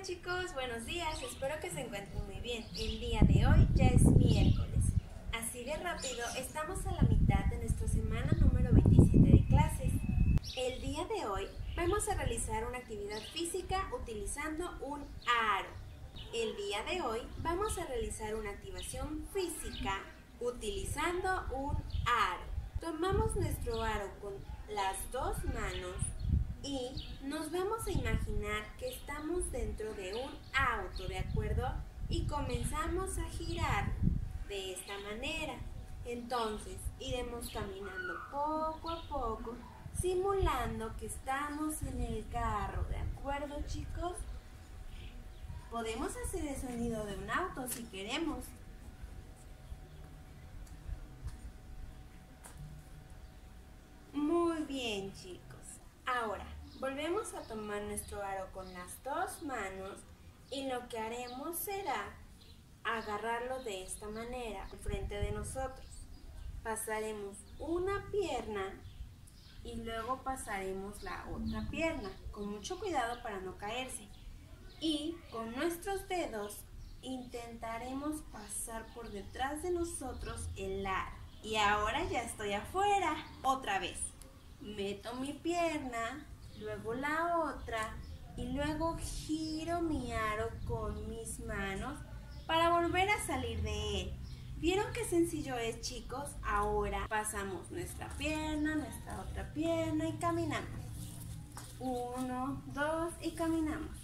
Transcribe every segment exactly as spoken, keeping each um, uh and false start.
chicos, buenos días, espero que se encuentren muy bien. El día de hoy ya es miércoles, así de rápido estamos a la mitad de nuestra semana número veintisiete de clases. El día de hoy vamos a realizar una actividad física utilizando un aro. El día de hoy vamos a realizar una activación física utilizando un aro. Tomamos nuestro aro con las dos manos y nos vamos a imaginar que estamos dentro de un auto, ¿de acuerdo? Y comenzamos a girar de esta manera. Entonces iremos caminando poco a poco, simulando que estamos en el carro, ¿de acuerdo, chicos? Podemos hacer el sonido de un auto si queremos. Muy bien, chicos. Ahora, volvemos a tomar nuestro aro con las dos manos y lo que haremos será agarrarlo de esta manera, frente de nosotros. Pasaremos una pierna y luego pasaremos la otra pierna, con mucho cuidado para no caerse. Y con nuestros dedos intentaremos pasar por detrás de nosotros el aro. Y ahora ya estoy afuera. Otra vez. Meto mi pierna, luego la otra y luego giro mi aro con mis manos para volver a salir de él. ¿Vieron qué sencillo es, chicos? Ahora pasamos nuestra pierna, nuestra otra pierna y caminamos. Uno, dos y caminamos.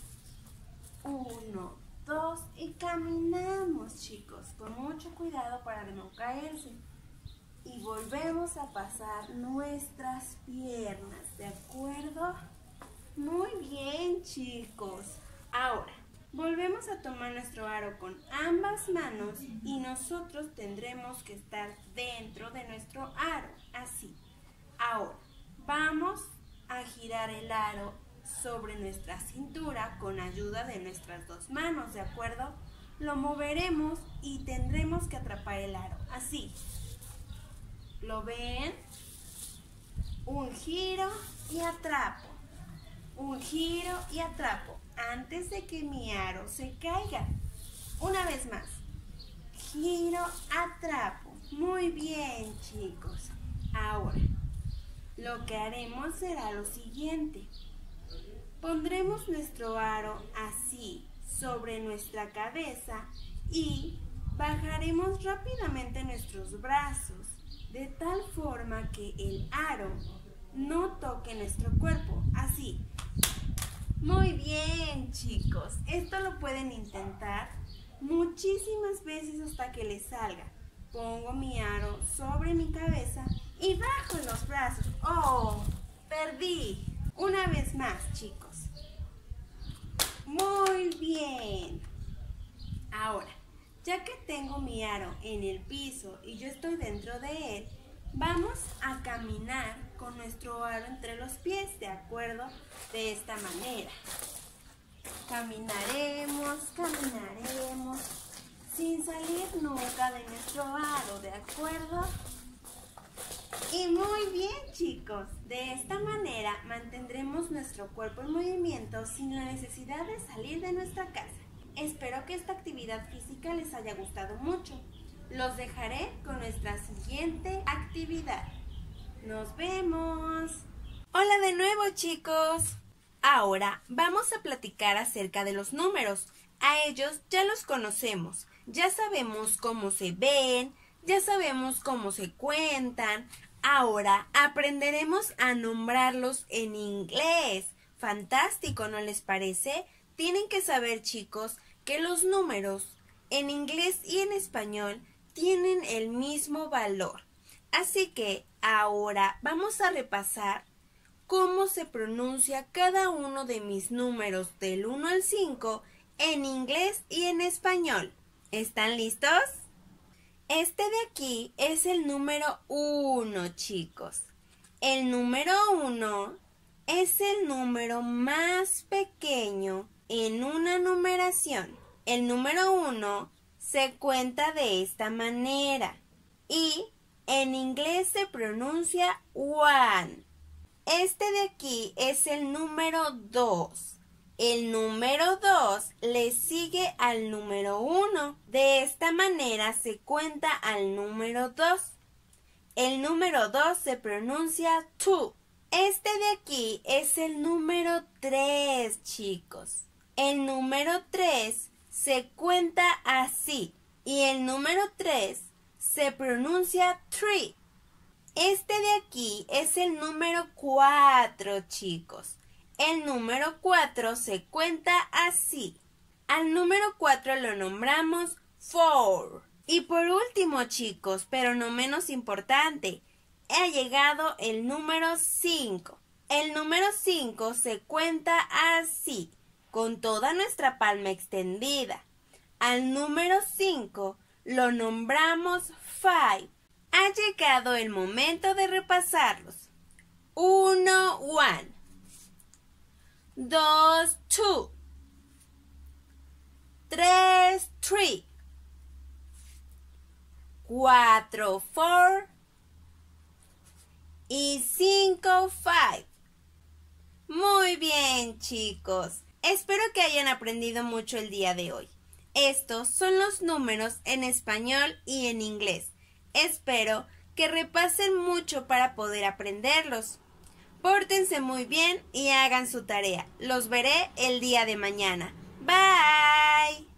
Uno, dos y caminamos, chicos, con mucho cuidado para no caerse. Y volvemos a pasar nuestras piernas, ¿de acuerdo? Muy bien, chicos. Ahora, volvemos a tomar nuestro aro con ambas manos y nosotros tendremos que estar dentro de nuestro aro, así. Ahora, vamos a girar el aro sobre nuestra cintura con ayuda de nuestras dos manos, ¿de acuerdo? Lo moveremos y tendremos que atrapar el aro, así. ¿Lo ven? Un giro y atrapo. Un giro y atrapo antes de que mi aro se caiga. Una vez más. Giro, atrapo. Muy bien, chicos. Ahora, lo que haremos será lo siguiente. Pondremos nuestro aro así sobre nuestra cabeza y bajaremos rápidamente nuestros brazos, de tal forma que el aro no toque nuestro cuerpo, así. Muy bien, chicos, esto lo pueden intentar muchísimas veces hasta que les salga. Pongo mi aro sobre mi cabeza y bajo los brazos. ¡Oh! Perdí. Una vez más, chicos. Muy bien. Ahora, ya que tengo mi aro en el piso y yo estoy dentro de él, vamos a caminar con nuestro aro entre los pies, ¿de acuerdo? De esta manera. Caminaremos, caminaremos, sin salir nunca de nuestro aro, ¿de acuerdo? Y muy bien, chicos, de esta manera mantendremos nuestro cuerpo en movimiento sin la necesidad de salir de nuestra casa. Espero que esta actividad física les haya gustado mucho. Los dejaré con nuestra siguiente actividad. ¡Nos vemos! Hola de nuevo, chicos. Ahora vamos a platicar acerca de los números. A ellos ya los conocemos. Ya sabemos cómo se ven, ya sabemos cómo se cuentan. Ahora aprenderemos a nombrarlos en inglés. Fantástico, ¿no les parece? Tienen que saber, chicos, que los números en inglés y en español tienen el mismo valor. Así que ahora vamos a repasar cómo se pronuncia cada uno de mis números del uno al cinco en inglés y en español. ¿Están listos? Este de aquí es el número uno, chicos. El número uno es el número más pequeño en una numeración. El número uno se cuenta de esta manera y en inglés se pronuncia one. Este de aquí es el número dos. El número dos dos le sigue al número uno. De esta manera se cuenta al número dos. El número dos se pronuncia two. Este de aquí es el número tres, chicos. El número tres se cuenta así y el número tres se pronuncia three. Este de aquí es el número cuatro, chicos. El número cuatro se cuenta así. Al número cuatro lo nombramos four. Y por último, chicos, pero no menos importante, ha llegado el número cinco. El número cinco se cuenta así, con toda nuestra palma extendida. Al número cinco lo nombramos five. Ha llegado el momento de repasarlos. uno, one. dos, two. tres, three. cuatro, four. Y cinco, five. Muy bien, chicos. Espero que hayan aprendido mucho el día de hoy. Estos son los números en español y en inglés. Espero que repasen mucho para poder aprenderlos. Pórtense muy bien y hagan su tarea. Los veré el día de mañana. Bye.